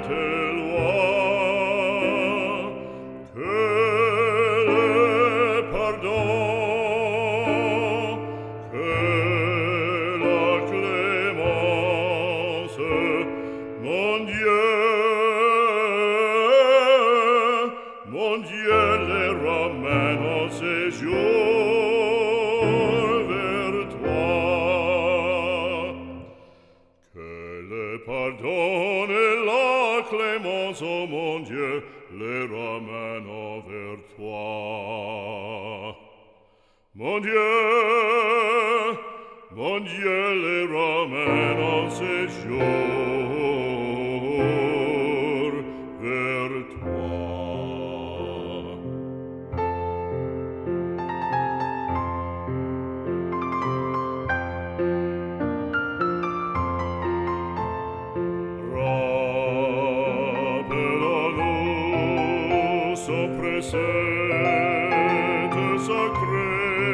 sainte loi, que le pardon, que la clémence, mon Dieu les ramène au séjour vers toi. Que le pardon et la clémence, oh mon Dieu, les ramènent vers toi. Mon Dieu les ramène en séjour vers toi. Rappelons-nous son précepte sacré.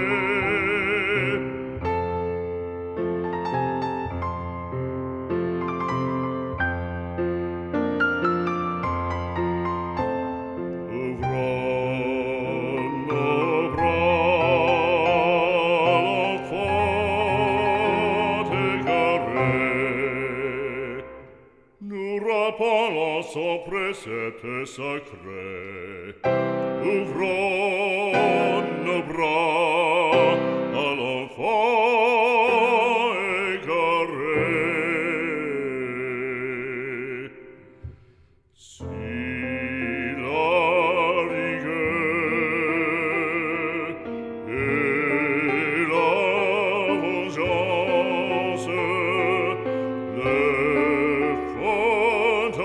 Ouvrons nos bras, l'enfant égaré. Nous rappelons son précepte sacré. Ouvrons nos bras à l'enfant égaré. Si la rigueur et la vengeance le font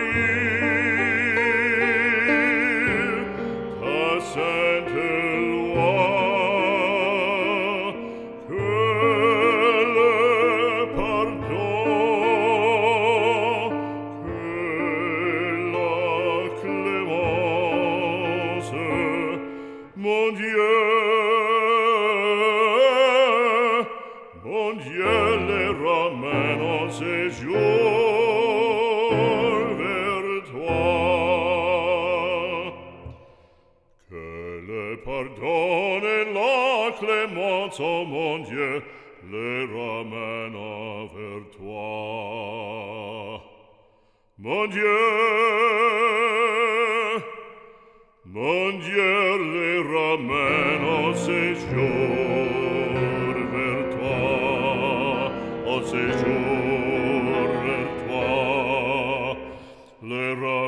haïr, ta sainte loi, que le pardon, que la clémence, mon Dieu les ramène en séjour vers toi. Que le pardon et la clémence, oh mon Dieu, les ramène vers toi. Mon Dieu les ramène en séjour vers toi, en séjour vers toi, les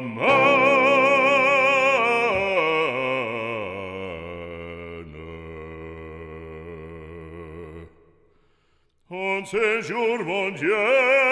ramène en séjour, mon Dieu.